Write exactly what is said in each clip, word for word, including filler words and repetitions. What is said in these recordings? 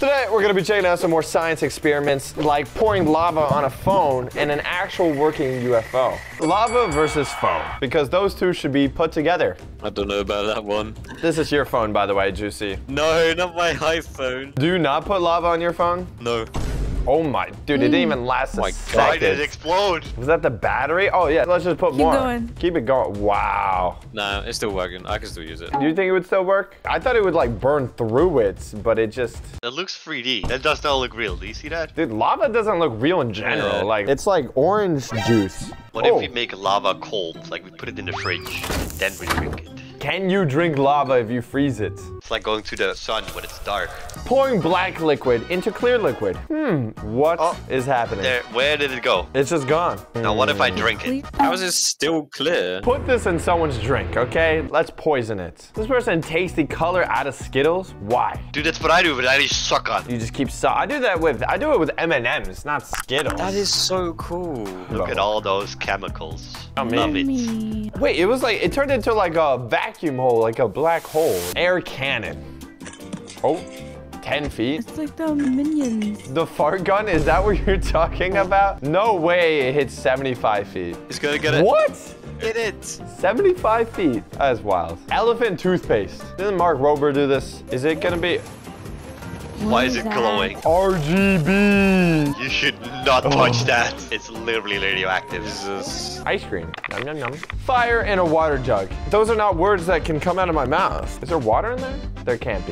Today, we're gonna be checking out some more science experiments like pouring lava on a phone and an actual working U F O. Lava versus phone, because those two should be put together. I don't know about that one. This is your phone, by the way, Juicy. No, not my iPhone. Do you not put lava on your phone? No. Oh my, dude, it didn't even last a my second. God. Why did it explode? Was that the battery? Oh yeah, let's just put Keep more. going. Keep it going. Wow. Nah, it's still working. I can still use it. Do you think it would still work? I thought it would like burn through it, but it just... It looks three D. That does not look real. Do you see that? Dude, lava doesn't look real in general. Yeah. Like, it's like orange juice. What Oh. if we make lava cold? Like we put it in the fridge, then we drink it. Can you drink lava if you freeze it? It's like going to the sun when it's dark. Pouring black liquid into clear liquid. Hmm, what is Oh, happening? there. Where did it go? It's just gone. Now what if I drink it? How is it still clear? Put this in someone's drink, okay? Let's poison it. This person takes the color out of Skittles. Why? Dude, that's what I do, but I just suck on. You just keep so I do that with I do it with M and M's, not Skittles. That is so cool. Look at all those chemicals. I mean- Love it. Me. Wait, it was like it turned into like a vacuum hole, like a black hole. Air cannon. Oh, ten feet. It's like the minions. The fart gun, is that what you're talking about? No way it hits seventy-five feet. He's gonna get it. What? Get it. seventy-five feet. That is wild. Elephant toothpaste. Didn't Mark Rober do this? Is it gonna be Why What is it that? glowing? R G B? You should not touch that. It's literally radioactive. Jesus. Ice cream. Yum, yum, yum. Fire in a water jug. Those are not words that can come out of my mouth. Is there water in there? There can't be.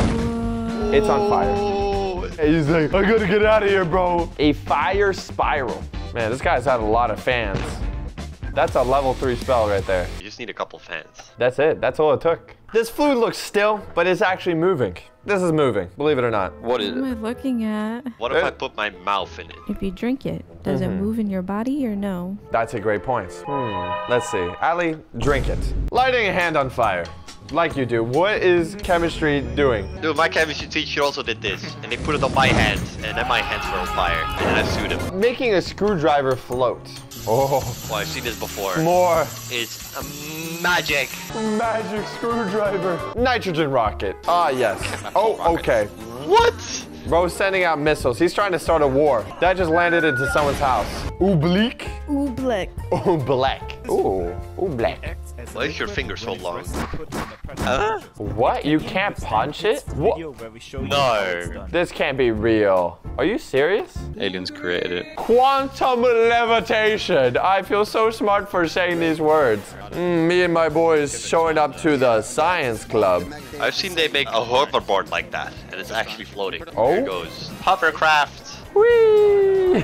It's on fire. Oh, He's like, I gotta get out of here, bro. A fire spiral. Man, this guy's had a lot of fans. That's a level three spell right there. you just need a couple fans. That's it. That's all it took. This fluid looks still, but it's actually moving. This is moving, believe it or not. What is What am it? I looking at? What if Uh, I put my mouth in it? If you drink it, does Mm-hmm. it move in your body or no? That's a great point. Hmm. Let's see. Ali, drink it. Lighting a hand on fire. Like you do. What is chemistry doing? Dude, my chemistry teacher also did this. And they put it on my hands. And then my hands were on fire. And then I sued him. Making a screwdriver float. Oh, Well, I've seen this before. more It's um, magic. magic screwdriver. Nitrogen rocket. Ah, yes. Oh, okay. What? Bro's sending out missiles. He's trying to start a war. That just landed into someone's house. Oblique. Ooh, black. Oh, black. Ooh, ooh, black. Why is your finger so long? Huh? What? You can't punch it? What? No. This can't be real. Are you serious? Aliens created it. Quantum levitation. I feel so smart for saying these words. Mm, me and my boys showing up to the science club. I've seen they make a hoverboard like that. And it's actually floating. Oh? There it goes. Hovercraft. Whee!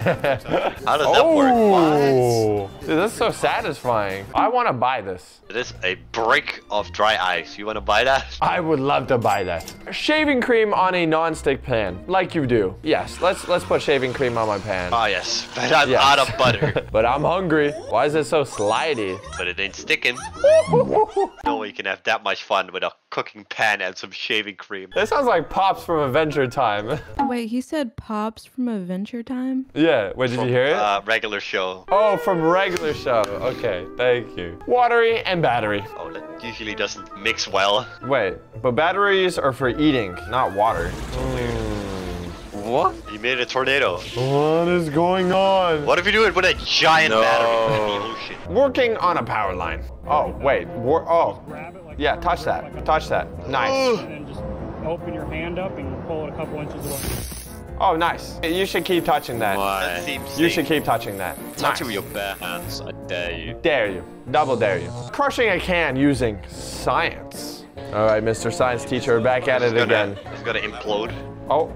How does that work? Oh, dude, this is so satisfying. I want to buy this. It is a brick of dry ice. You want to buy that? I would love to buy that. Shaving cream on a non-stick pan, like you do. Yes, let's let's put shaving cream on my pan. Ah, yes. But I'm Yes. out of butter. But I'm hungry. Why is it so slidey? But it ain't sticking. No way you can have that much fun with a cooking pan and some shaving cream. That sounds like Pops from Adventure Time. Wait, he said Pops from Adventure Time? Yeah, wait, did you hear it? Uh, regular show. Oh, from regular show. Okay, thank you. Watery and battery. Oh, that usually doesn't mix well. Wait, but batteries are for eating, not water. What? You made a tornado. What is going on? What if you do it with a giant No. battery in the ocean? Working on a power line. Oh, wait. Wor oh. Yeah, touch that. Touch that. Nice. And then just open your hand up and pull it a couple inches away. Oh, nice. You should keep touching that. That Why? seems You safe. should keep touching that. Touch Nice. it with your bare hands. I dare you. Dare you. Double dare you. Crushing a can using science. All right, Mister Science Teacher, back at It's it gonna, again. it's gonna implode. Oh,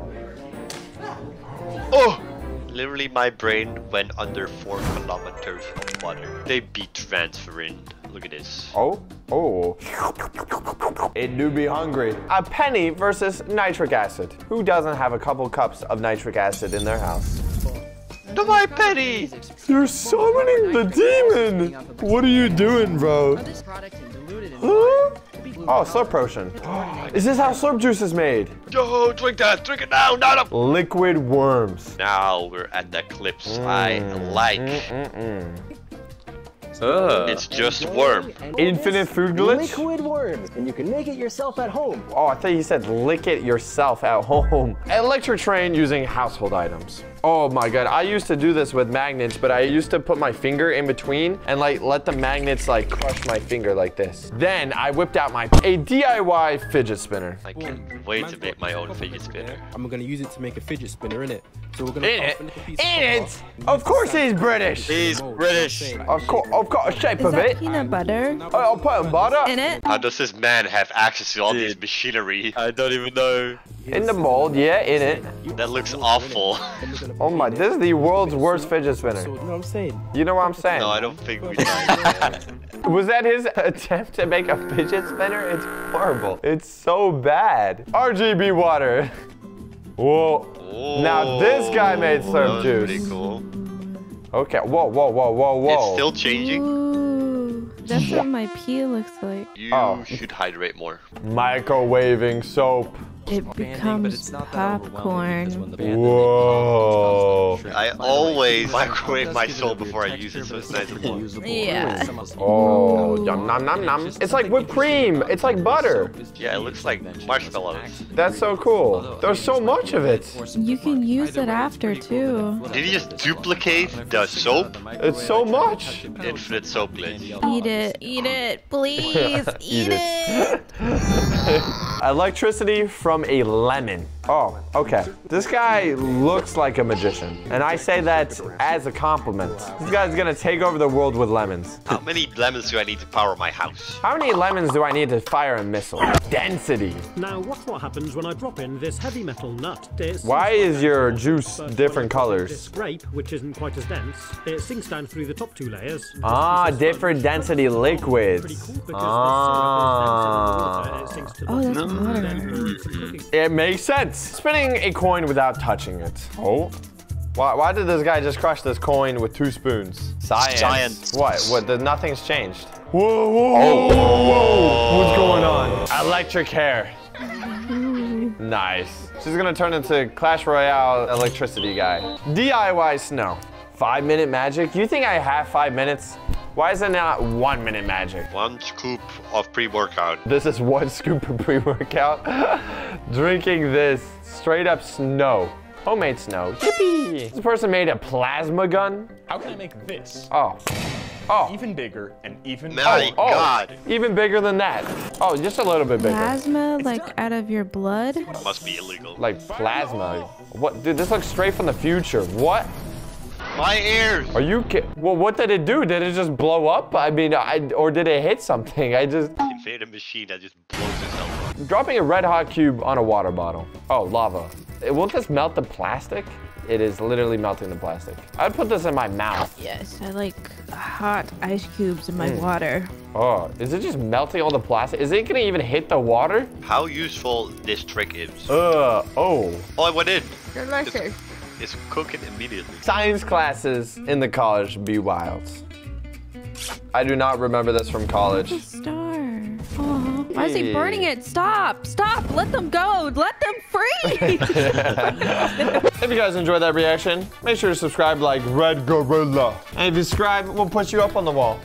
Oh! Literally, my brain went under four kilometers of water. They beat transferrin. Look at this. oh, oh. It do be hungry. A penny versus nitric acid. Who doesn't have a couple cups of nitric acid in their house? To my penny! You're summoning the demon! What are you doing, bro? Huh? Oh, slurp potion. Is this how slurp juice is made? Yo, drink that! Drink it now! Not up! Liquid worms. Now we're at the clips I like. Mm-mm. Ugh. It's just worm. Infinite food glitch? Liquid worms, and you can make it yourself at home. Oh, I thought you said lick it yourself at home. Electric train using household items. Oh my god, I used to do this with magnets, but I used to put my finger in between and like let the magnets like crush my finger like this. Then I whipped out my a D I Y fidget spinner. I can't wait to make my own fidget spinner. I'm gonna use it to make a fidget spinner, innit? So we're gonna In cut it? off a little piece In of it? copper. Of course he's British. He's British. Of course, of course, shape Is of that it. peanut butter Oh, I'll put butter in it? How does this man have access to all these Dude. machinery? I don't even know. in the mold, yeah, in it. That looks awful. Then we're gonna Oh put my, it in this is the world's worst fidget So, spinner. you know what I'm saying? You know what I'm saying? No, I don't think we died. Was that his attempt to make a fidget spinner? It's horrible. It's so bad. R G B water. Whoa. Now this guy made That some was juice. pretty cool. Okay, whoa, whoa, whoa, whoa, whoa. It's still changing. Ooh, that's what my pee looks like. You Oh. should hydrate more. Microwaving soap. It becomes popcorn. Whoa. I always microwave my soul before I use it, so it's nice and warm. Yeah. Oh, yum, nom, nom, nom. It's like whipped cream. It's like butter. Yeah, it looks like marshmallows. That's so cool. There's so much of it. You can use it after too. Did you just duplicate the soap? It's so much. Infinite soap glitch. Eat it. Eat it. Please. Eat, Eat it. Electricity from a lemon. Oh, okay. This guy looks like a magician. And I say that as a compliment. This guy's gonna take over the world with lemons. How many lemons do I need to power my house? How many lemons do I need to fire a missile? Density. Now, watch what happens when I drop in this heavy metal nut. It Why sinks is your down, juice but when different I drop in colors? This grape, which isn't quite as dense, it sinks down through the top two layers. Ah, This is fun. different density Pretty liquids. cool because Ah. the syrup is denser than the water, it sinks to Oh, the that's bottom. water. Then you need some cooking. It makes sense. Spinning a coin without touching it. Oh. Why, why did this guy just crush this coin with two spoons? Science. Science. What? What? The, nothing's changed. Whoa, whoa, whoa, whoa, whoa. What's going on? Electric hair. Nice. She's gonna turn into Clash Royale electricity guy. D I Y snow. Five minute magic? You think I have five minutes? Why is it not one minute magic? One scoop of pre-workout. This is one scoop of pre-workout. Drinking this straight up snow. Homemade snow. Yippee! This person made a plasma gun. How can I make this Oh. Oh. even bigger and even My Oh, God. even bigger than that. Oh, just a little bit bigger. Plasma, like out of your blood? Must be illegal. Like plasma. What? Dude, this looks straight from the future. What? My ears. Are you ki- Well, what did it do? Did it just blow up? I mean, I, or did it hit something? I just... Invade a machine that just blows itself up. Dropping a red hot cube on a water bottle. Oh, lava. It, won't this melt the plastic? It is literally melting the plastic. I'd put this in my mouth. Yes, I like hot ice cubes in my water. Oh, is it just melting all the plastic? Is it gonna even hit the water? How useful this trick is. Uh, oh. Oh, I went in. Delicious. It's cooking immediately. Science classes in the college be wild. I do not remember this from college. A star. Aw. Why is he burning it? Stop! Stop! Let them go! Let them free! If you guys enjoyed that reaction, make sure to subscribe like Red Gorilla. And if you subscribe, we'll put you up on the wall.